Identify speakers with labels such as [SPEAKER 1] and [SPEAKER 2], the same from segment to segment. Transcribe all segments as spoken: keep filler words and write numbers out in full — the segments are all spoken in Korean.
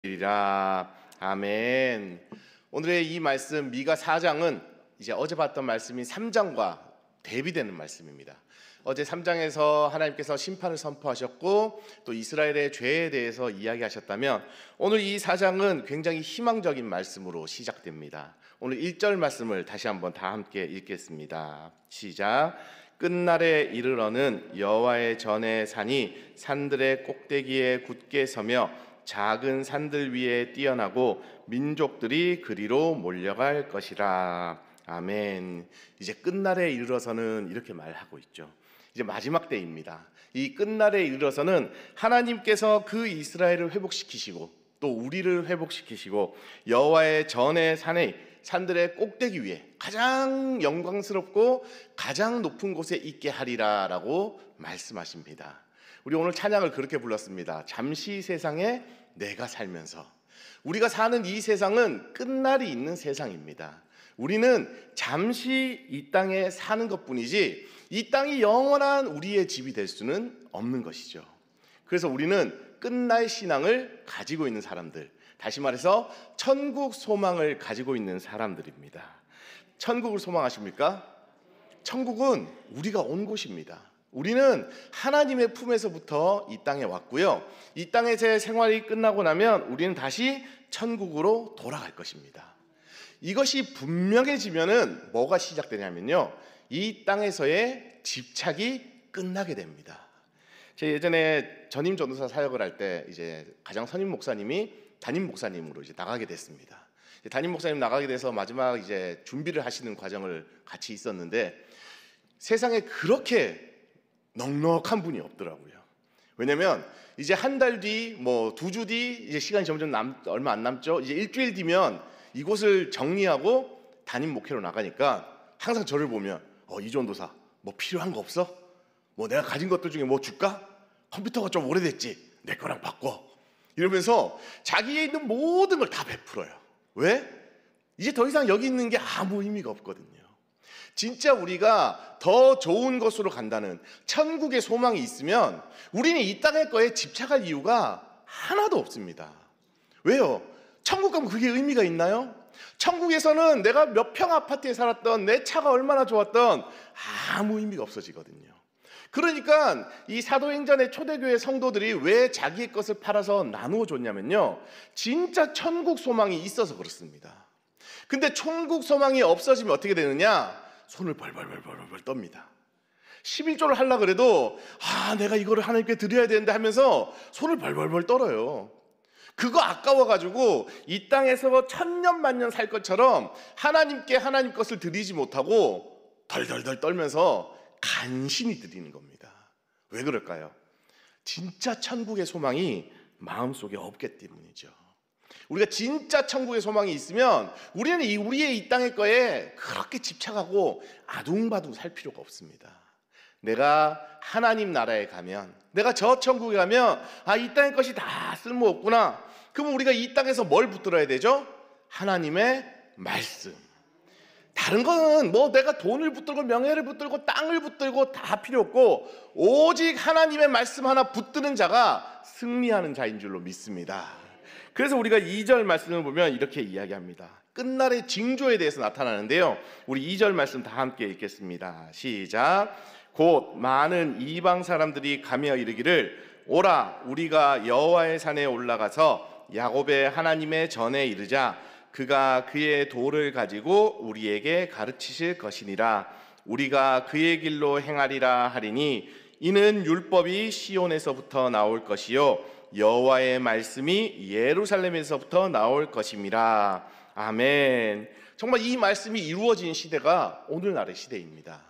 [SPEAKER 1] 이라. 아멘. 오늘의 이 말씀 미가 사 장은 이제 어제 봤던 말씀인 삼 장과 대비되는 말씀입니다. 어제 삼 장에서 하나님께서 심판을 선포하셨고 또 이스라엘의 죄에 대해서 이야기하셨다면 오늘 이 사 장은 굉장히 희망적인 말씀으로 시작됩니다. 오늘 일 절 말씀을 다시 한번 다 함께 읽겠습니다. 시작. 끝날에 이르러는 여호와의 전의 산이 산들의 꼭대기에 굳게 서며 작은 산들 위에 뛰어나고 민족들이 그리로 몰려갈 것이라. 아멘. 이제 끝날에 이르러서는 이렇게 말하고 있죠. 이제 마지막 때입니다. 이 끝날에 이르러서는 하나님께서 그 이스라엘을 회복시키시고 또 우리를 회복시키시고 여호와의 전의 산에 산들의 꼭대기 위에 가장 영광스럽고 가장 높은 곳에 있게 하리라 라고 말씀하십니다. 우리 오늘 찬양을 그렇게 불렀습니다. 잠시 세상에 내가 살면서. 우리가 사는 이 세상은 끝날이 있는 세상입니다. 우리는 잠시 이 땅에 사는 것뿐이지 이 땅이 영원한 우리의 집이 될 수는 없는 것이죠. 그래서 우리는 끝날 신앙을 가지고 있는 사람들, 다시 말해서 천국 소망을 가지고 있는 사람들입니다. 천국을 소망하십니까? 천국은 우리가 온 곳입니다. 우리는 하나님의 품에서부터 이 땅에 왔고요. 이 땅에서의 생활이 끝나고 나면 우리는 다시 천국으로 돌아갈 것입니다. 이것이 분명해지면은 뭐가 시작되냐면요, 이 땅에서의 집착이 끝나게 됩니다. 제가 예전에 전임 전도사 사역을 할 때 이제 가장 선임 목사님이 담임 목사님으로 이제 나가게 됐습니다. 담임 목사님 나가게 돼서 마지막 이제 준비를 하시는 과정을 같이 있었는데 세상에 그렇게 넉넉한 분이 없더라고요. 왜냐면 이제 한 달 뒤, 뭐 두 주 뒤 이제 시간이 점점 남, 얼마 안 남죠. 이제 일주일 뒤면 이곳을 정리하고 담임 목회로 나가니까 항상 저를 보면 어, 이전도사 뭐 필요한 거 없어? 뭐 내가 가진 것들 중에 뭐 줄까? 컴퓨터가 좀 오래됐지? 내 거랑 바꿔. 이러면서 자기에 있는 모든 걸 다 베풀어요. 왜? 이제 더 이상 여기 있는 게 아무 의미가 없거든요. 진짜 우리가 더 좋은 곳으로 간다는 천국의 소망이 있으면 우리는 이 땅의 거에 집착할 이유가 하나도 없습니다. 왜요? 천국 가면 그게 의미가 있나요? 천국에서는 내가 몇 평 아파트에 살았던 내 차가 얼마나 좋았던 아무 의미가 없어지거든요. 그러니까 이 사도행전의 초대교회 성도들이 왜 자기의 것을 팔아서 나누어 줬냐면요, 진짜 천국 소망이 있어서 그렇습니다. 근데 천국 소망이 없어지면 어떻게 되느냐? 손을 벌벌벌벌벌 떱니다. 십일조를 하려고 그래도 아 내가 이거를 하나님께 드려야 되는데 하면서 손을 벌벌벌 떨어요. 그거 아까워가지고 이 땅에서 천년 만년 살 것처럼 하나님께 하나님 것을 드리지 못하고 덜덜덜 떨면서 간신히 드리는 겁니다. 왜 그럴까요? 진짜 천국의 소망이 마음속에 없기 때문이죠. 우리가 진짜 천국의 소망이 있으면 우리는 이 우리의 이 땅의 거에 그렇게 집착하고 아둥바둥 살 필요가 없습니다. 내가 하나님 나라에 가면, 내가 저 천국에 가면 아, 이 땅의 것이 다 쓸모없구나. 그럼 우리가 이 땅에서 뭘 붙들어야 되죠? 하나님의 말씀. 다른 거는 뭐 내가 돈을 붙들고 명예를 붙들고 땅을 붙들고 다 필요 없고 오직 하나님의 말씀 하나 붙드는 자가 승리하는 자인 줄로 믿습니다. 그래서 우리가 이 절 말씀을 보면 이렇게 이야기합니다. 끝날의 징조에 대해서 나타나는데요, 우리 이 절 말씀 다 함께 읽겠습니다. 시작. 곧 많은 이방 사람들이 가며 이르기를 오라 우리가 여호와의 산에 올라가서 야곱의 하나님의 전에 이르자 그가 그의 도를 가지고 우리에게 가르치실 것이니라. 우리가 그의 길로 행하리라 하리니 이는 율법이 시온에서부터 나올 것이요 여호와의 말씀이 예루살렘에서부터 나올 것임이라. 아멘. 정말 이 말씀이 이루어진 시대가 오늘날의 시대입니다.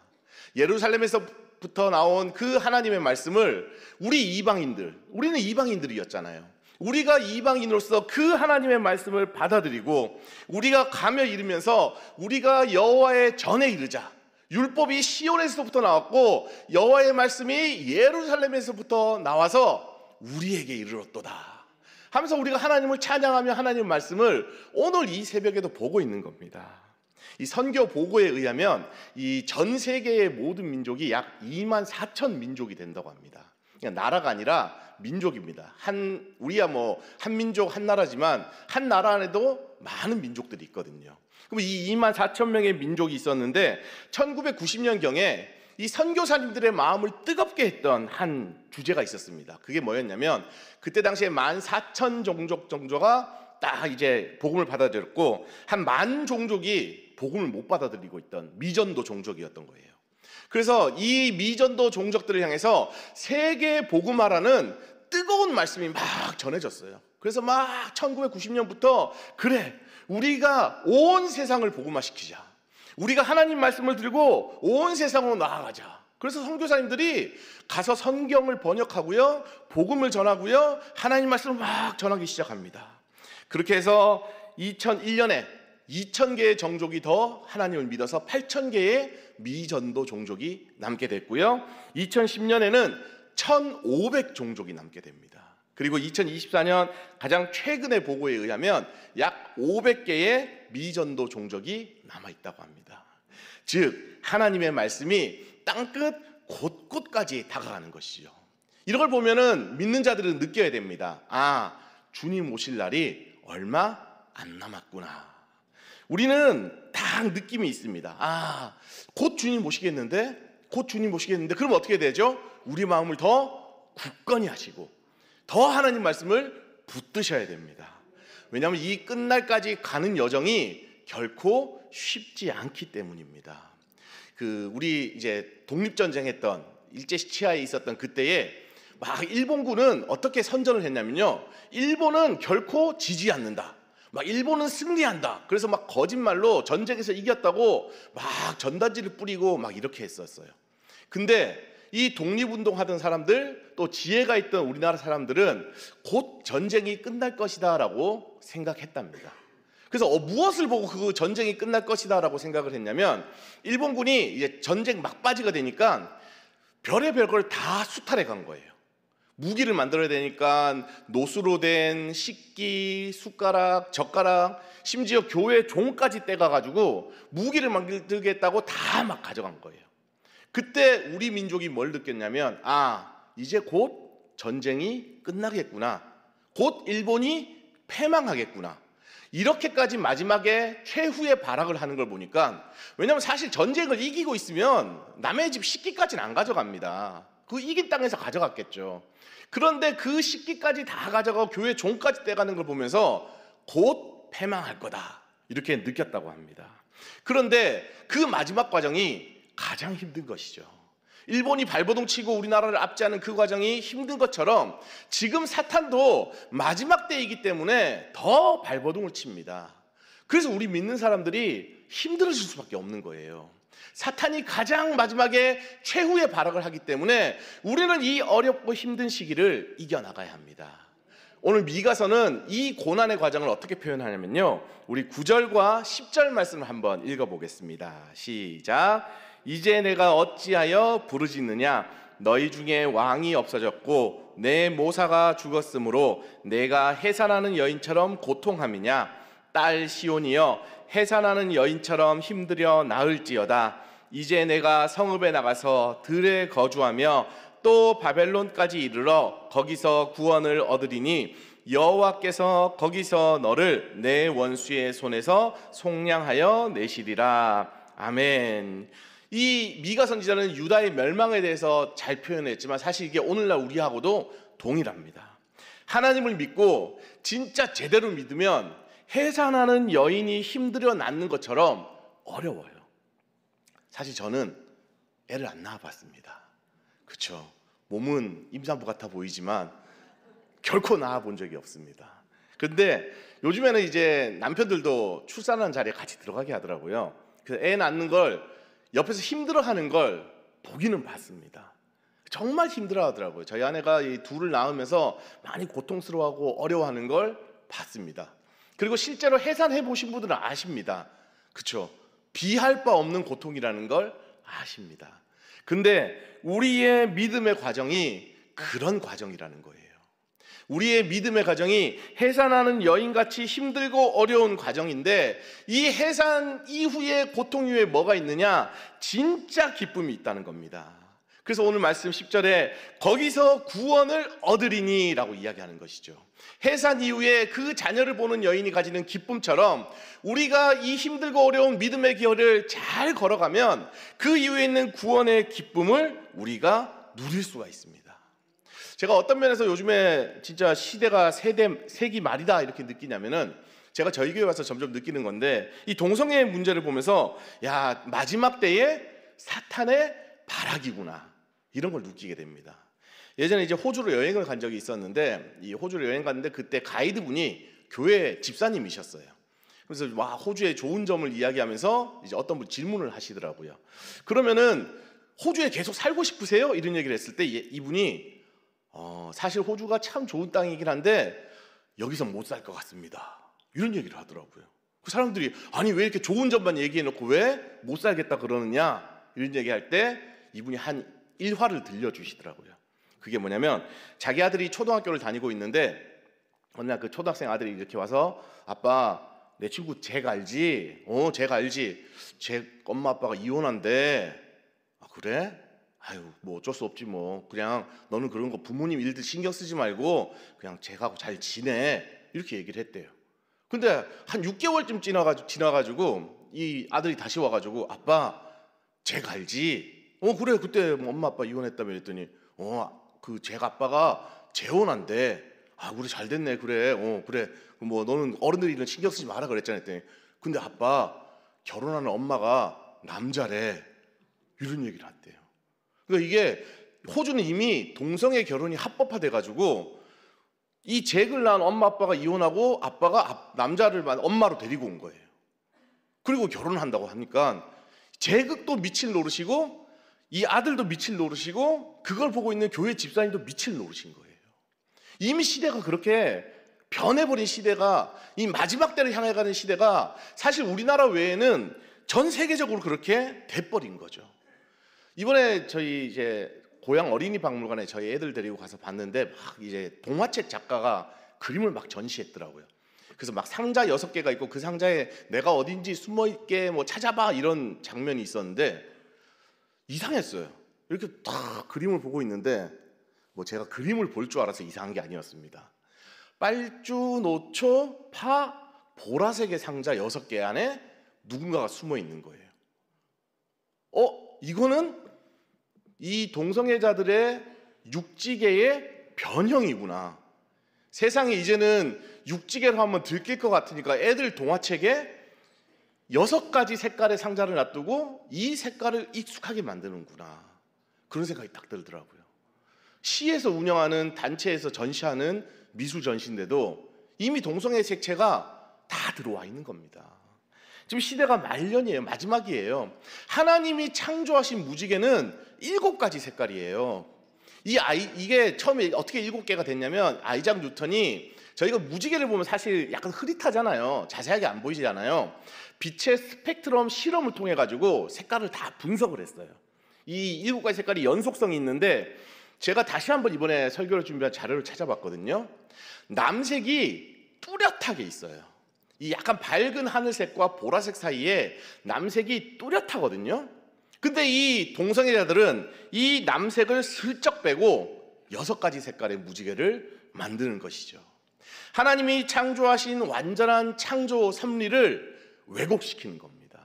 [SPEAKER 1] 예루살렘에서부터 나온 그 하나님의 말씀을 우리 이방인들, 우리는 이방인들이었잖아요. 우리가 이방인으로서 그 하나님의 말씀을 받아들이고 우리가 가며 이르면서 우리가 여호와의 전에 이르자, 율법이 시온에서부터 나왔고 여호와의 말씀이 예루살렘에서부터 나와서 우리에게 이르렀도다 하면서 우리가 하나님을 찬양하며 하나님의 말씀을 오늘 이 새벽에도 보고 있는 겁니다. 이 선교 보고에 의하면 이 전 세계의 모든 민족이 약 이만 사천 민족이 된다고 합니다. 그냥 나라가 아니라 민족입니다. 한 우리야 뭐 한민족 한나라지만 한 나라 안에도 많은 민족들이 있거든요. 그럼 이 이만 사천 명의 민족이 있었는데 천구백구십 년경에 이 선교사님들의 마음을 뜨겁게 했던 한 주제가 있었습니다. 그게 뭐였냐면 그때 당시에 만 사천 종족 정도가 딱 이제 복음을 받아들였고 한 만 종족이 복음을 못 받아들이고 있던 미전도 종족이었던 거예요. 그래서 이 미전도 종족들을 향해서 세계 복음화라는 뜨거운 말씀이 막 전해졌어요. 그래서 막 천구백구십 년부터 그래 우리가 온 세상을 복음화시키자. 우리가 하나님 말씀을 들고 온 세상으로 나아가자. 그래서 선교사님들이 가서 성경을 번역하고요, 복음을 전하고요, 하나님 말씀을 막 전하기 시작합니다. 그렇게 해서 이천일 년에 이천 개의 종족이 더 하나님을 믿어서 팔천 개의 미전도 종족이 남게 됐고요. 이천십 년에는 천오백 종족이 남게 됩니다. 그리고 이천이십사 년 가장 최근의 보고에 의하면 약 오백 개의 미전도 종족이 남아있다고 합니다. 즉 하나님의 말씀이 땅끝 곳곳까지 다가가는 것이죠. 이런 걸 보면은 믿는 자들은 느껴야 됩니다. 아, 주님 오실 날이 얼마 안 남았구나. 우리는 딱 느낌이 있습니다. 아, 곧 주님 오시겠는데? 곧 주님 오시겠는데? 그럼 어떻게 되죠? 우리 마음을 더 굳건히 하시고 더 하나님 말씀을 붙드셔야 됩니다. 왜냐하면 이 끝날까지 가는 여정이 결코 쉽지 않기 때문입니다. 그 우리 이제 독립전쟁 했던 일제시치하에 있었던 그때에 막 일본군은 어떻게 선전을 했냐면요, 일본은 결코 지지 않는다, 막 일본은 승리한다. 그래서 막 거짓말로 전쟁에서 이겼다고 막 전단지를 뿌리고 막 이렇게 했었어요. 근데 이 독립운동 하던 사람들, 또 지혜가 있던 우리나라 사람들은 곧 전쟁이 끝날 것이다 라고 생각했답니다. 그래서 어, 무엇을 보고 그 전쟁이 끝날 것이다 라고 생각을 했냐면, 일본군이 이제 전쟁 막바지가 되니까 별의별 걸 다 수탈해 간 거예요. 무기를 만들어야 되니까 노수로 된 식기, 숟가락, 젓가락, 심지어 교회 종까지 떼가가지고 무기를 만들겠다고 다 막 가져간 거예요. 그때 우리 민족이 뭘 느꼈냐면, 아, 이제 곧 전쟁이 끝나겠구나, 곧 일본이 패망하겠구나, 이렇게까지 마지막에 최후의 발악을 하는 걸 보니까, 왜냐하면 사실 전쟁을 이기고 있으면 남의 집 식기까지는 안 가져갑니다. 그 이긴 땅에서 가져갔겠죠. 그런데 그 식기까지 다 가져가고 교회 종까지 떼가는 걸 보면서 곧 패망할 거다, 이렇게 느꼈다고 합니다. 그런데 그 마지막 과정이 가장 힘든 것이죠. 일본이 발버둥 치고 우리나라를 압제하는 그 과정이 힘든 것처럼 지금 사탄도 마지막 때이기 때문에 더 발버둥을 칩니다. 그래서 우리 믿는 사람들이 힘들어질 수밖에 없는 거예요. 사탄이 가장 마지막에 최후의 발악을 하기 때문에 우리는 이 어렵고 힘든 시기를 이겨나가야 합니다. 오늘 미가서는 이 고난의 과정을 어떻게 표현하냐면요, 우리 구 절과 십 절 말씀을 한번 읽어보겠습니다. 시작. 이제 내가 어찌하여 부르짖느냐? 너희 중에 왕이 없어졌고 내 모사가 죽었으므로 내가 해산하는 여인처럼 고통함이냐? 딸 시온이여, 해산하는 여인처럼 힘들여 나을지어다. 이제 내가 성읍에 나가서 들에 거주하며 또 바벨론까지 이르러 거기서 구원을 얻으리니 여호와께서 거기서 너를 내 원수의 손에서 속량하여 내시리라. 아멘. 이 미가 선지자는 유다의 멸망에 대해서 잘 표현했지만 사실 이게 오늘날 우리하고도 동일합니다. 하나님을 믿고 진짜 제대로 믿으면 해산하는 여인이 힘들어 낳는 것처럼 어려워요. 사실 저는 애를 안 낳아봤습니다. 그렇죠? 몸은 임산부 같아 보이지만 결코 낳아본 적이 없습니다. 그런데 요즘에는 이제 남편들도 출산하는 자리에 같이 들어가게 하더라고요. 그래서 애 낳는 걸 옆에서 힘들어하는 걸 보기는 봤습니다. 정말 힘들어하더라고요. 저희 아내가 이 둘을 낳으면서 많이 고통스러워하고 어려워하는 걸 봤습니다. 그리고 실제로 해산해 보신 분들은 아십니다. 그렇죠? 비할 바 없는 고통이라는 걸 아십니다. 근데 우리의 믿음의 과정이 그런 과정이라는 거예요. 우리의 믿음의 과정이 해산하는 여인같이 힘들고 어려운 과정인데, 이 해산 이후의 고통 이후에 뭐가 있느냐? 진짜 기쁨이 있다는 겁니다. 그래서 오늘 말씀 십 절에 거기서 구원을 얻으리니 라고 이야기하는 것이죠. 해산 이후에 그 자녀를 보는 여인이 가지는 기쁨처럼 우리가 이 힘들고 어려운 믿음의 길을 잘 걸어가면 그 이후에 있는 구원의 기쁨을 우리가 누릴 수가 있습니다. 제가 어떤 면에서 요즘에 진짜 시대가 세대, 세기 말이다 이렇게 느끼냐면은 제가 저희 교회 와서 점점 느끼는 건데 이 동성애의 문제를 보면서 야, 마지막 때에 사탄의 발악이구나 이런 걸 느끼게 됩니다. 예전에 이제 호주로 여행을 간 적이 있었는데 이 호주로 여행 갔는데 그때 가이드분이 교회 집사님이셨어요. 그래서 와, 호주의 좋은 점을 이야기하면서 이제 어떤 분 질문을 하시더라고요. 그러면은 호주에 계속 살고 싶으세요? 이런 얘기를 했을 때 이분이 어, 사실 호주가 참 좋은 땅이긴 한데 여기서 못 살 것 같습니다. 이런 얘기를 하더라고요. 그 사람들이 아니 왜 이렇게 좋은 점만 얘기해놓고 왜 못 살겠다 그러느냐 이런 얘기할 때 이분이 한 일화를 들려주시더라고요. 그게 뭐냐면 자기 아들이 초등학교를 다니고 있는데 어느 날 그 초등학생 아들이 이렇게 와서 아빠 내 친구 잭 알지? 어, 잭 알지? 잭 엄마 아빠가 이혼한대. 아 그래? 아유 뭐 어쩔 수 없지 뭐 그냥 너는 그런 거 부모님 일들 신경 쓰지 말고 그냥 잭하고 잘 지내 이렇게 얘기를 했대요. 근데 한 육 개월쯤 지나가지고, 지나가지고 이 아들이 다시 와가지고 아빠 잭 알지? 어 그래 그때 뭐 엄마 아빠 이혼했다며 했더니 어 그 잭 아빠가 재혼한대. 아 그래 잘 됐네 그래 어 그래 뭐 너는 어른들 일은 신경 쓰지 마라 그랬잖아 했더니 근데 아빠 결혼하는 엄마가 남자래 이런 얘기를 했대요. 그러니까 이게 호주는 이미 동성애 결혼이 합법화돼 가지고 이 잭을 낳은 엄마 아빠가 이혼하고 아빠가 남자를 엄마로 데리고 온 거예요. 그리고 결혼을 한다고 하니까 잭도 미칠 노릇이고 이 아들도 미칠 노릇이고 그걸 보고 있는 교회 집사님도 미칠 노릇인 거예요. 이미 시대가 그렇게 변해버린 시대가 이 마지막 때를 향해 가는 시대가 사실 우리나라 외에는 전 세계적으로 그렇게 돼버린 거죠. 이번에 저희 이제 고향 어린이 박물관에 저희 애들 데리고 가서 봤는데 막 이제 동화책 작가가 그림을 막 전시했더라고요. 그래서 막 상자 여섯 개가 있고 그 상자에 내가 어딘지 숨어 있게 뭐 찾아봐 이런 장면이 있었는데 이상했어요. 이렇게 다 그림을 보고 있는데 뭐 제가 그림을 볼 줄 알아서 이상한 게 아니었습니다. 빨주, 노초, 파, 보라색의 상자 여섯 개 안에 누군가가 숨어 있는 거예요. 어? 이거는 이 동성애자들의 육지계의 변형이구나. 세상에 이제는 육지계로 하면 들킬 것 같으니까 애들 동화책에 여섯 가지 색깔의 상자를 놔두고 이 색깔을 익숙하게 만드는구나. 그런 생각이 딱 들더라고요. 시에서 운영하는 단체에서 전시하는 미술 전시인데도 이미 동성애 색채가 다 들어와 있는 겁니다. 지금 시대가 말년이에요. 마지막이에요. 하나님이 창조하신 무지개는 일곱 가지 색깔이에요. 이 아이 이게 처음에 어떻게 일곱 개가 됐냐면 아이작 뉴턴이 저희가 무지개를 보면 사실 약간 흐릿하잖아요. 자세하게 안 보이잖아요. 빛의 스펙트럼 실험을 통해 가지고 색깔을 다 분석을 했어요. 이 일곱 가지 색깔이 연속성이 있는데 제가 다시 한번 이번에 설교를 준비한 자료를 찾아봤거든요. 남색이 뚜렷하게 있어요. 이 약간 밝은 하늘색과 보라색 사이에 남색이 뚜렷하거든요. 근데 이 동성애자들은 이 남색을 슬쩍 빼고 여섯 가지 색깔의 무지개를 만드는 것이죠. 하나님이 창조하신 완전한 창조 섭리를 왜곡시키는 겁니다.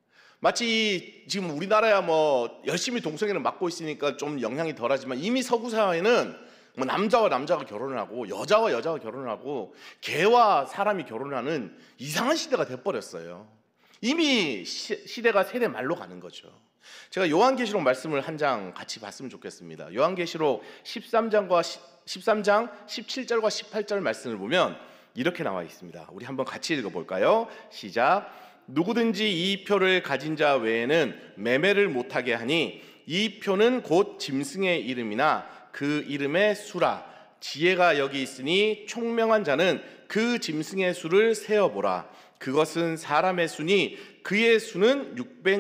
[SPEAKER 1] 마치 지금 우리나라야 뭐 열심히 동성애를 막고 있으니까 좀 영향이 덜하지만 이미 서구 사회는 뭐 남자와 남자가 결혼을 하고 여자와 여자가 결혼을 하고 개와 사람이 결혼을 하는 이상한 시대가 돼버렸어요. 이미 시, 시대가 세대 말로 가는 거죠. 제가 요한계시록 말씀을 한 장 같이 봤으면 좋겠습니다. 요한계시록 십삼 장과 십삼 장 십칠 절과 십팔 절 말씀을 보면 이렇게 나와 있습니다. 우리 한번 같이 읽어볼까요? 시작. 누구든지 이 표를 가진 자 외에는 매매를 못하게 하니 이 표는 곧 짐승의 이름이나 그 이름의 수라. 지혜가 여기 있으니 총명한 자는 그 짐승의 수를 세어보라. 그것은 사람의 수니 그의 수는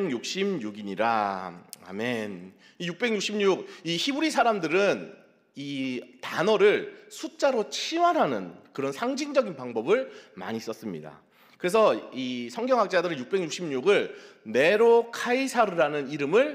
[SPEAKER 1] 육백육십육이니라. 아멘. 이 육백육십육, 이 히브리 사람들은 이 단어를 숫자로 치환하는 그런 상징적인 방법을 많이 썼습니다. 그래서 이 성경학자들은 육백육십육을 네로 카이사르라는 이름을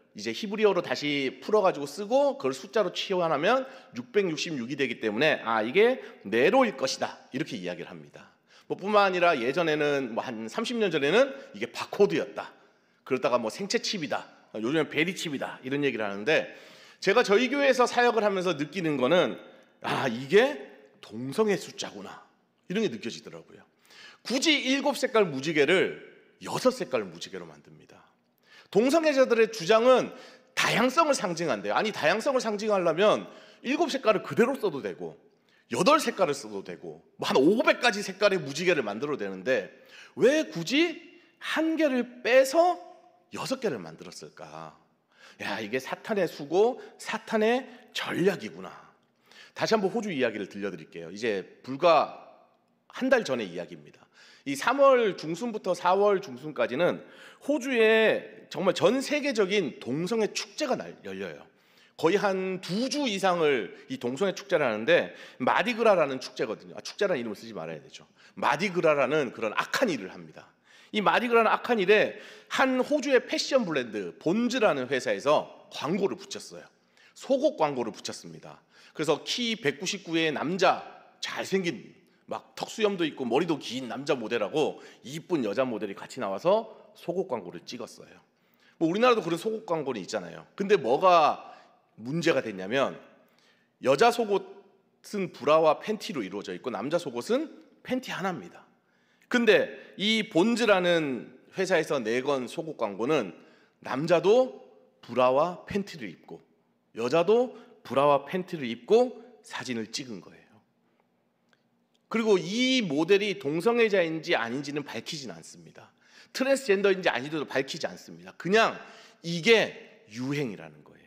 [SPEAKER 1] 이제 히브리어로 다시 풀어가지고 쓰고 그걸 숫자로 치환하면 육백육십육이 되기 때문에 아 이게 네로일 것이다 이렇게 이야기를 합니다. 뭐 뿐만 아니라 예전에는 뭐 한 삼십 년 전에는 이게 바코드였다. 그러다가 뭐 생체 칩이다. 요즘엔 베리 칩이다. 이런 얘기를 하는데 제가 저희 교회에서 사역을 하면서 느끼는 거는 아 이게 동성애 숫자구나 이런 게 느껴지더라고요. 굳이 일곱 색깔 무지개를 여섯 색깔 무지개로 만듭니다. 동성애자들의 주장은 다양성을 상징한대요. 아니 다양성을 상징하려면 일곱 색깔을 그대로 써도 되고 여덟 색깔을 써도 되고 뭐 한 오백 가지 색깔의 무지개를 만들어도 되는데 왜 굳이 한 개를 빼서 여섯 개를 만들었을까? 야 이게 사탄의 수고 사탄의 전략이구나. 다시 한번 호주 이야기를 들려드릴게요. 이제 불과 한 달 전의 이야기입니다. 이 삼월 중순부터 사월 중순까지는 호주에 정말 전 세계적인 동성애 축제가 열려요. 거의 한 두 주 이상을 이 동성애 축제를 하는데 마디그라라는 축제거든요. 아, 축제라는 이름을 쓰지 말아야 되죠. 마디그라라는 그런 악한 일을 합니다. 이 마디그라는 악한 일에 한 호주의 패션 브랜드 본즈라는 회사에서 광고를 붙였어요. 속옷 광고를 붙였습니다. 그래서 키 백구십구의 남자 잘생긴 막 턱수염도 있고 머리도 긴 남자 모델하고 이쁜 여자 모델이 같이 나와서 속옷 광고를 찍었어요. 뭐 우리나라도 그런 속옷 광고는 있잖아요. 근데 뭐가 문제가 됐냐면 여자 속옷은 브라와 팬티로 이루어져 있고 남자 속옷은 팬티 하나입니다. 근데 이 본즈라는 회사에서 내건 속옷 광고는 남자도 브라와 팬티를 입고 여자도 브라와 팬티를 입고 사진을 찍은 거예요. 그리고 이 모델이 동성애자인지 아닌지는 밝히진 않습니다. 트랜스젠더인지 아닌지도 밝히지 않습니다. 그냥 이게 유행이라는 거예요.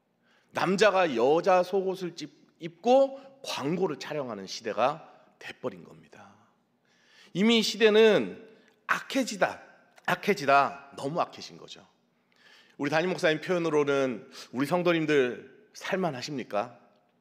[SPEAKER 1] 남자가 여자 속옷을 입고 광고를 촬영하는 시대가 돼버린 겁니다. 이미 시대는 악해지다, 악해지다, 너무 악해진 거죠. 우리 담임 목사님 표현으로는 우리 성도님들 살만하십니까?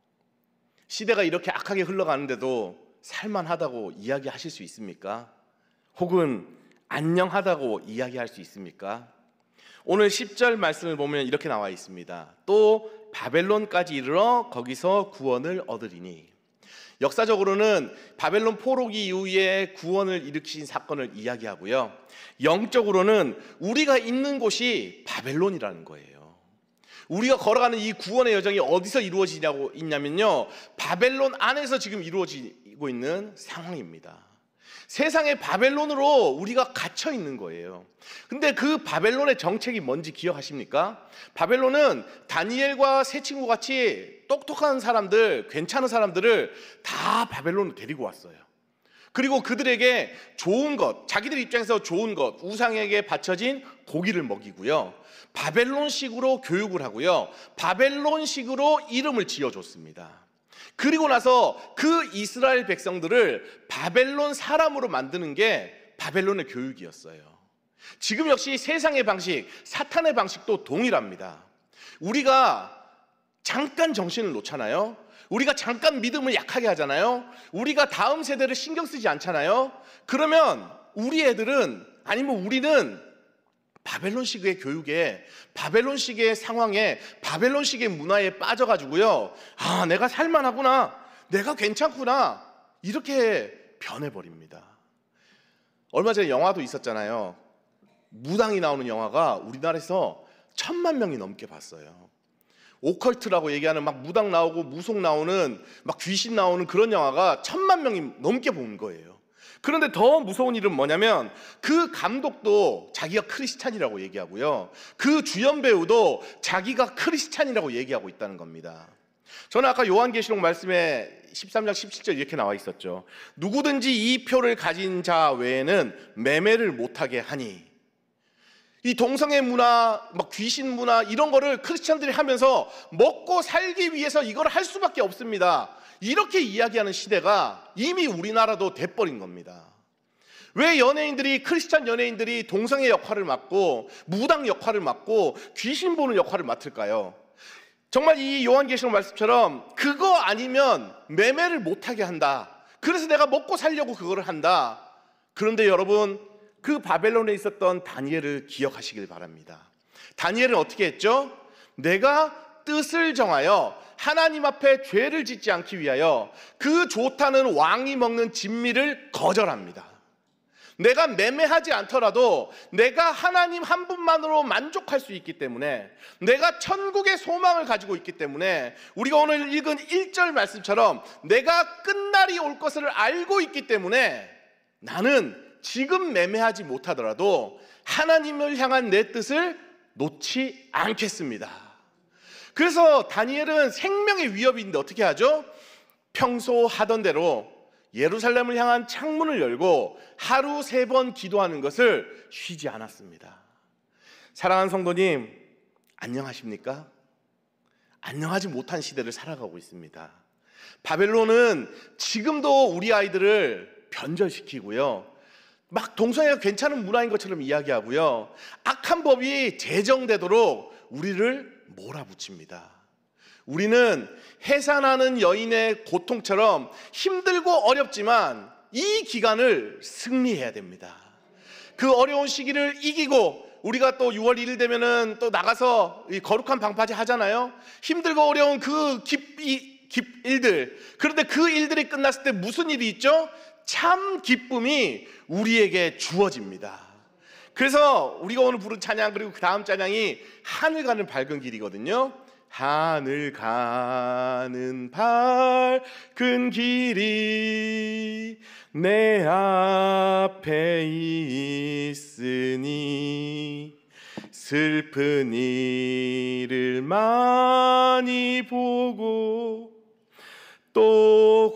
[SPEAKER 1] 시대가 이렇게 악하게 흘러가는데도 살만하다고 이야기하실 수 있습니까? 혹은 안녕하다고 이야기할 수 있습니까? 오늘 십 절 말씀을 보면 이렇게 나와 있습니다. 또 바벨론까지 이르러 거기서 구원을 얻으리니. 역사적으로는 바벨론 포로기 이후에 구원을 일으키신 사건을 이야기하고요. 영적으로는 우리가 있는 곳이 바벨론이라는 거예요. 우리가 걸어가는 이 구원의 여정이 어디서 이루어지냐고 있냐면요, 바벨론 안에서 지금 이루어지고 있는 상황입니다. 세상의 바벨론으로 우리가 갇혀 있는 거예요. 근데 그 바벨론의 정책이 뭔지 기억하십니까? 바벨론은 다니엘과 세 친구 같이 똑똑한 사람들, 괜찮은 사람들을 다 바벨론으로 데리고 왔어요. 그리고 그들에게 좋은 것, 자기들 입장에서 좋은 것, 우상에게 바쳐진 고기를 먹이고요, 바벨론식으로 교육을 하고요, 바벨론식으로 이름을 지어줬습니다. 그리고 나서 그 이스라엘 백성들을 바벨론 사람으로 만드는 게 바벨론의 교육이었어요. 지금 역시 세상의 방식, 사탄의 방식도 동일합니다. 우리가 잠깐 정신을 놓잖아요. 우리가 잠깐 믿음을 약하게 하잖아요. 우리가 다음 세대를 신경 쓰지 않잖아요. 그러면 우리 애들은, 아니면 우리는 바벨론식의 교육에, 바벨론식의 상황에, 바벨론식의 문화에 빠져가지고요, 아 내가 살만하구나, 내가 괜찮구나, 이렇게 변해버립니다. 얼마 전에 영화도 있었잖아요. 무당이 나오는 영화가 우리나라에서 천만 명이 넘게 봤어요. 오컬트라고 얘기하는 막 무당 나오고 무속 나오는 막 귀신 나오는 그런 영화가 천만 명이 넘게 본 거예요. 그런데 더 무서운 일은 뭐냐면 그 감독도 자기가 크리스찬이라고 얘기하고요, 그 주연 배우도 자기가 크리스찬이라고 얘기하고 있다는 겁니다. 저는 아까 요한계시록 말씀에 십삼 장 십칠 절 이렇게 나와 있었죠. 누구든지 이 표를 가진 자 외에는 매매를 못하게 하니. 이 동성애 문화, 막 귀신 문화 이런 거를 크리스찬들이 하면서 먹고 살기 위해서 이걸 할 수밖에 없습니다. 이렇게 이야기하는 시대가 이미 우리나라도 돼버린 겁니다. 왜 연예인들이, 크리스찬 연예인들이 동성애 역할을 맡고 무당 역할을 맡고 귀신 보는 역할을 맡을까요? 정말 이 요한계시록 말씀처럼 그거 아니면 매매를 못하게 한다. 그래서 내가 먹고 살려고 그거를 한다. 그런데 여러분, 그 바벨론에 있었던 다니엘을 기억하시길 바랍니다. 다니엘은 어떻게 했죠? 내가 뜻을 정하여 하나님 앞에 죄를 짓지 않기 위하여 그 좋다는 왕이 먹는 진미를 거절합니다. 내가 매매하지 않더라도 내가 하나님 한 분만으로 만족할 수 있기 때문에, 내가 천국의 소망을 가지고 있기 때문에, 우리가 오늘 읽은 일 절 말씀처럼 내가 끝날이 올 것을 알고 있기 때문에 나는 지금 매매하지 못하더라도 하나님을 향한 내 뜻을 놓지 않겠습니다. 그래서 다니엘은 생명의 위협이 있는데 어떻게 하죠? 평소 하던 대로 예루살렘을 향한 창문을 열고 하루 세 번 기도하는 것을 쉬지 않았습니다. 사랑하는 성도님, 안녕하십니까? 안녕하지 못한 시대를 살아가고 있습니다. 바벨론은 지금도 우리 아이들을 변절시키고요, 막 동성애가 괜찮은 문화인 것처럼 이야기하고요, 악한 법이 제정되도록 우리를 몰아붙입니다. 우리는 해산하는 여인의 고통처럼 힘들고 어렵지만 이 기간을 승리해야 됩니다. 그 어려운 시기를 이기고 우리가 또 유월 일일 되면은 또 나가서 이 거룩한 방파제 하잖아요. 힘들고 어려운 그 깁, 이, 깁 일들. 그런데 그 일들이 끝났을 때 무슨 일이 있죠? 참 기쁨이 우리에게 주어집니다. 그래서 우리가 오늘 부른 찬양, 그리고 그 다음 찬양이 하늘 가는 밝은 길이거든요. 하늘 가는 밝은 길이 내 앞에 있으니 슬픈 일을 많이 보고 또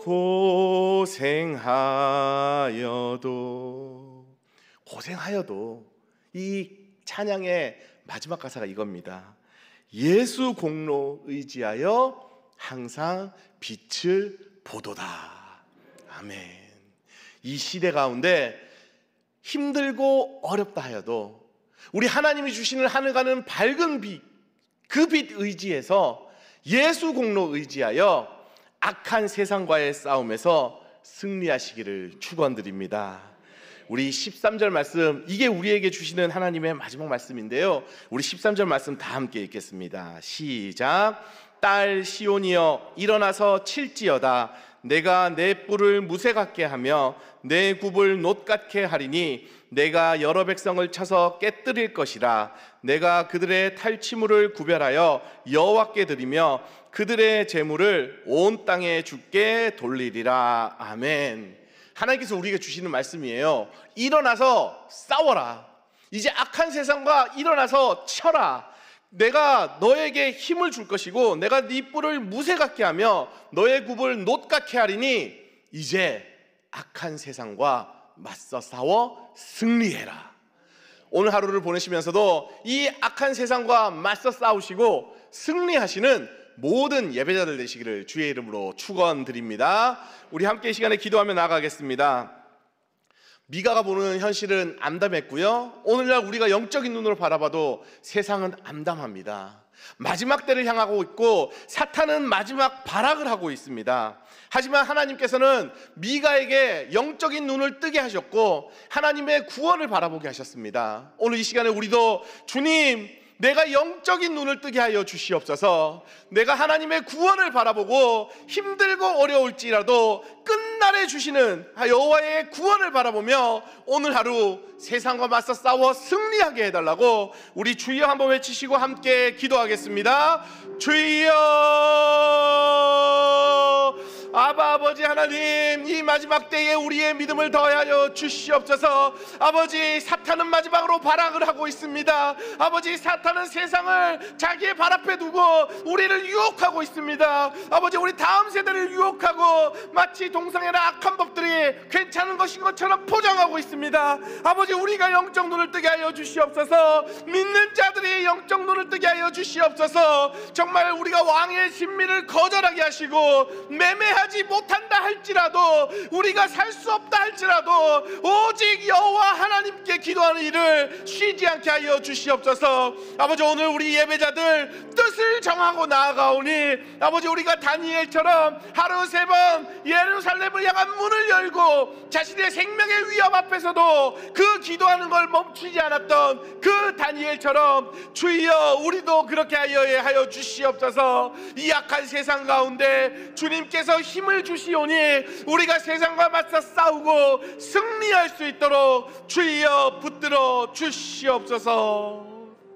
[SPEAKER 1] 고생하여도 고생하여도 이 찬양의 마지막 가사가 이겁니다. 예수 공로 의지하여 항상 빛을 보도다. 아멘. 이 시대 가운데 힘들고 어렵다 하여도 우리 하나님이 주시는 하늘 가는 밝은 빛, 그 빛 의지해서 예수 공로 의지하여 악한 세상과의 싸움에서 승리하시기를 축원드립니다. 우리 십삼 절 말씀, 이게 우리에게 주시는 하나님의 마지막 말씀인데요, 우리 십삼 절 말씀 다 함께 읽겠습니다. 시작. 딸 시온이여 일어나서 칠지어다. 내가 내 뿔을 무쇠 같게 하며 내 굽을 놋 같게 하리니 내가 여러 백성을 쳐서 깨뜨릴 것이라. 내가 그들의 탈취물을 구별하여 여호와께 드리며 그들의 재물을 온 땅에 주께 돌리리라. 아멘. 하나님께서 우리에게 주시는 말씀이에요. 일어나서 싸워라. 이제 악한 세상과 일어나서 쳐라. 내가 너에게 힘을 줄 것이고 내가 네 뿔을 무쇠 같게 하며 너의 굽을 놋 같게 하리니 이제 악한 세상과 맞서 싸워 승리해라. 오늘 하루를 보내시면서도 이 악한 세상과 맞서 싸우시고 승리하시는 모든 예배자들 되시기를 주의 이름으로 축원드립니다. 우리 함께 이 시간에 기도하며 나아가겠습니다. 미가가 보는 현실은 암담했고요, 오늘날 우리가 영적인 눈으로 바라봐도 세상은 암담합니다. 마지막 때를 향하고 있고 사탄은 마지막 발악을 하고 있습니다. 하지만 하나님께서는 미가에게 영적인 눈을 뜨게 하셨고 하나님의 구원을 바라보게 하셨습니다. 오늘 이 시간에 우리도 주님, 내가 영적인 눈을 뜨게 하여 주시옵소서. 내가 하나님의 구원을 바라보고 힘들고 어려울지라도 끝날에 주시는 여호와의 구원을 바라보며 오늘 하루 세상과 맞서 싸워 승리하게 해달라고 우리 주여 한번 외치시고 함께 기도하겠습니다. 주여, 아바 아버지 하나님, 이 마지막 때에 우리의 믿음을 더하여 주시옵소서. 아버지, 사탄은 마지막으로 발악을 하고 있습니다. 아버지, 사탄은 세상을 자기의 발 앞에 두고 우리를 유혹하고 있습니다. 아버지, 우리 다음 세대를 유혹하고 마치 동성애나 악한 법들이 괜찮은 것인 것처럼 포장하고 있습니다. 아버지, 우리가 영적 눈을 뜨게 하여 주시옵소서. 믿는 자들이 영적 눈을 뜨게 하여 주시옵소서. 정말 우리가 왕의 진미를 거절하게 하시고 매매하지 일하지 못한다 할지라도, 우리가 살 수 없다 할지라도 오직 여호와 하나님께 기도하는 일을 쉬지 않게 하여 주시옵소서. 아버지, 오늘 우리 예배자들 뜻을 정하고 나아가오니 아버지, 우리가 다니엘처럼 하루 세 번 예루살렘을 향한 문을 열고 자신의 생명의 위협 앞에서도 그 기도하는 걸 멈추지 않았던 그 다니엘처럼 주여 우리도 그렇게 하여 하여 주시옵소서. 이 악한 세상 가운데 주님께서 힘을 주시오니 우리가 세상과 맞서 싸우고 승리할 수 있도록 주여 붙들어 주시옵소서.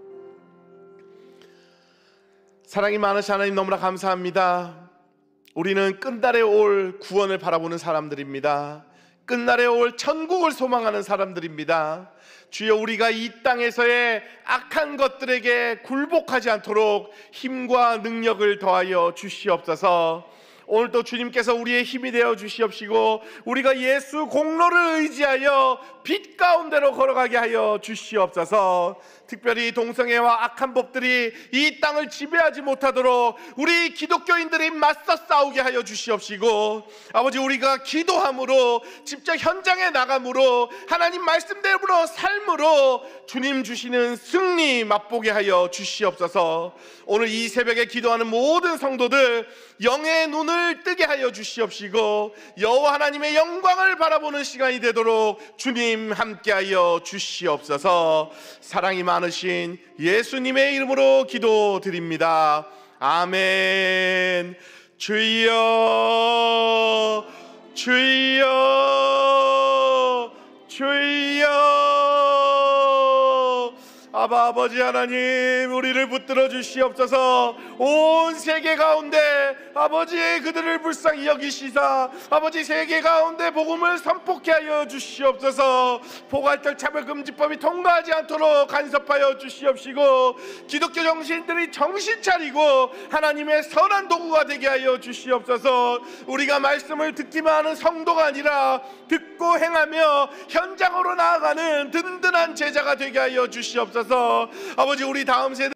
[SPEAKER 1] 사랑이 많으신 하나님, 너무나 감사합니다. 우리는 끝날에 올 구원을 바라보는 사람들입니다. 끝날에 올 천국을 소망하는 사람들입니다. 주여, 우리가 이 땅에서의 악한 것들에게 굴복하지 않도록 힘과 능력을 더하여 주시옵소서. 오늘도 주님께서 우리의 힘이 되어 주시옵시고 우리가 예수 공로를 의지하여 빛 가운데로 걸어가게 하여 주시옵소서. 특별히 동성애와 악한 법들이 이 땅을 지배하지 못하도록 우리 기독교인들이 맞서 싸우게 하여 주시옵시고, 아버지, 우리가 기도함으로 직접 현장에 나감으로 하나님 말씀대로 삶으로 주님 주시는 승리 맛보게 하여 주시옵소서. 오늘 이 새벽에 기도하는 모든 성도들 영의 눈을 뜨게 하여 주시옵시고 여호와 하나님의 영광을 바라보는 시간이 되도록 주님 함께하여 주시옵소서. 사랑이 많으신 예수님의 이름으로 기도드립니다. 아멘. 주여, 주여, 주여. 아바 아버지 하나님, 우리를 붙들어 주시옵소서. 온 세계 가운데 아버지 그들을 불쌍히 여기시사 아버지 세계 가운데 복음을 선포케 하여 주시옵소서. 포괄적 차별금지법이 통과하지 않도록 간섭하여 주시옵시고 기독교 정신들이 정신 차리고 하나님의 선한 도구가 되게 하여 주시옵소서. 우리가 말씀을 듣기만 하는 성도가 아니라 듣고 행하며 현장으로 나아가는 든든한 제자가 되게 하여 주시옵소서. 아버지, 우리 다음 세대